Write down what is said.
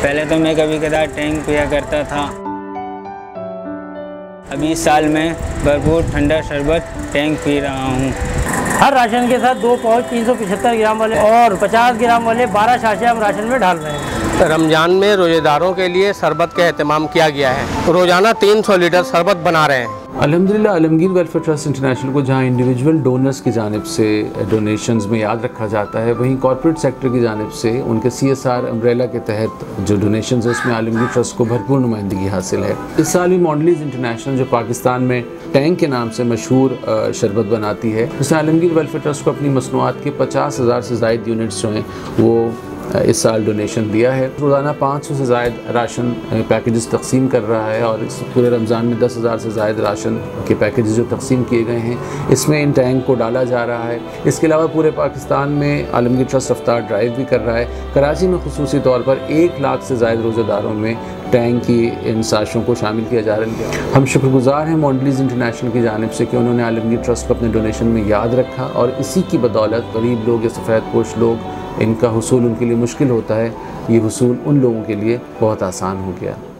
पहले तो मैं कभी कदार टैंक पिया करता था। अभी इस साल में भरपूर ठंडा शरबत टैंक पी रहा हूँ। हर राशन के साथ 2 पाउच 375 ग्राम वाले और 50 ग्राम वाले 12 साशे हम राशन में डाल रहे हैं। रमज़ान में रोज़ेदारों के लिए शरबत का एहतमाम किया गया है। रोज़ाना 300 लीटर शरबत बना रहे हैं। अल्हम्दुलिल्लाह आलमगीर वेलफेयर ट्रस्ट इंटरनेशनल को जहां इंडिविजुअल डोनर्स की जानिब से डोनेशंस में याद रखा जाता है, वहीं कॉर्पोरेट सेक्टर की जानिब से उनके CSR अम्ब्रेला के तहत जो डोनेशंस है उसमें आलमगीर ट्रस्ट को भरपूर नुमाइंदगी हासिल है। इस साल भी मॉन्डलीज इंटरनेशनल जो पाकिस्तान में टैंक के नाम से मशहूर शरबत बनाती है, उसने आलमगीर वेलफेयर ट्रस्ट को अपनी मसनूआत के 50,000 से ज़ायद यूनिट्स जो हैं वो इस साल डोनेशन दिया है। रोज़ाना 500 से ज़ायद राशन पैकेजेस तकसीम कर रहा है और इस पूरे रमज़ान में 10,000 से ज़ायद राशन के पैकेजेस जो तकसीम किए गए हैं इसमें इन टैंक को डाला जा रहा है। इसके अलावा पूरे पाकिस्तान में आलमगीर ट्रस्ट रफ्तार ड्राइव भी कर रहा है। कराची में खुसूसी तौर पर 1 लाख से ज़ायद रोज़ेदारों में टैंक की इन साशों को शामिल किया जा रहा है। हम शुक्रगुजार हैं मॉन्डलीज इंटरनेशनल की जानिब से कि उन्होंने आलमगीर ट्रस्ट को अपने डोनेशन में याद रखा और इसी की बदौलत गरीब लोग या सफ़ेद पोश लोग इनका हुसूल उनके लिए मुश्किल होता है, ये हुसूल उन लोगों के लिए बहुत आसान हो गया।